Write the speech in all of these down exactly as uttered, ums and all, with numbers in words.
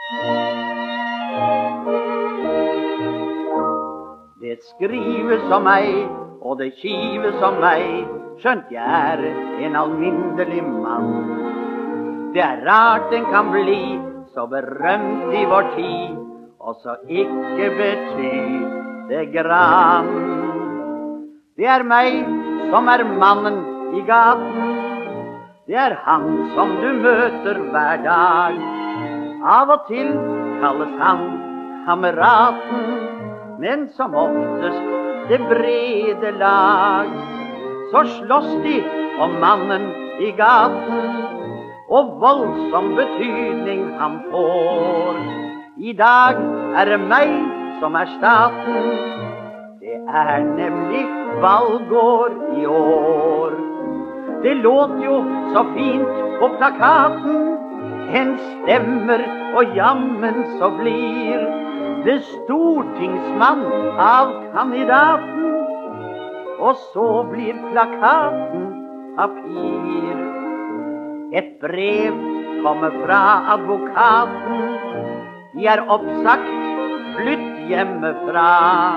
Det skrives om meg, og det kives om meg, skjønt jeg er en alminnelig mann. Det er rart en kan bli så berømt i vår tid, og så ikke bety det grann. Det er meg som er mannen i gaten, det er han som du møter hver dag. Av og til kalles han kameraten, men som oftest det brede lag. Så slåss de om mannen i gaten, og voldsom betydning han får. I dag er det meg som er staten, det er nemlig valgår i år. Det låt jo så fint på plakaten, en stemmer og jammen så blir det stortingsmann av kandidaten, og så blir plakaten papir. Et brev kommer fra advokaten, de er oppsagt, flytt hjemmefra.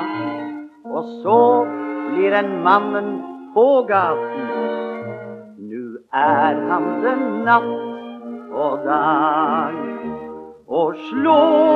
Og så blir en mannen på gaten, nu er han det natt og dag. Og slå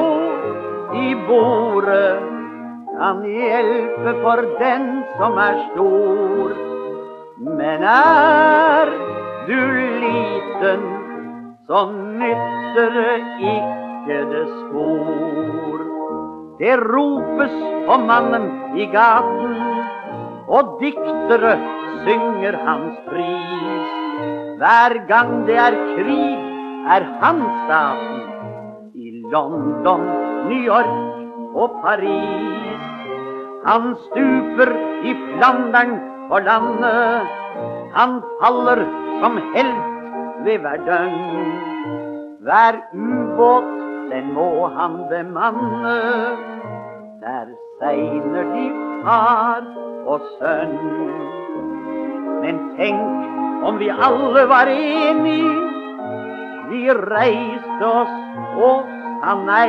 i bordet kan hjelpe for den som er stor. Men er du liten, så nytter det ikke det spor. Det ropes på mannen i gaten, og diktere synger hans pris. Hver gang det er krig, er han staten, i London, New York og Paris. Han stuper i Flandern på landet, han faller som helt ved Verdun. Hver ubåt, den må han bemanne, der segner de far og sønn. Men tenk om vi alle var enige, vi reiste oss og sa nei,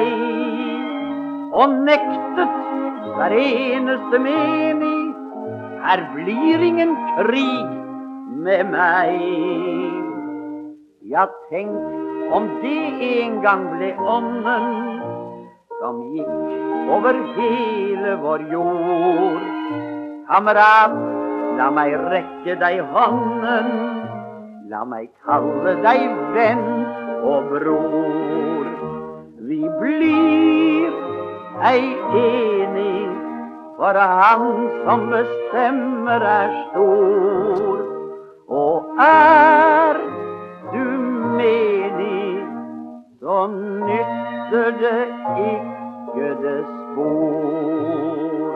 og nektet hver eneste menig, her blir ingen krig med meg. Ja, tenk om det en gang ble ånden som gikk over hele vår jord. Kamerat, la meg rekke deg hånden, la meg kalle deg venn og bror. Vi blir ei enig, for han som bestemmer er stor. Og er du menig, så nytter det ikke det spor.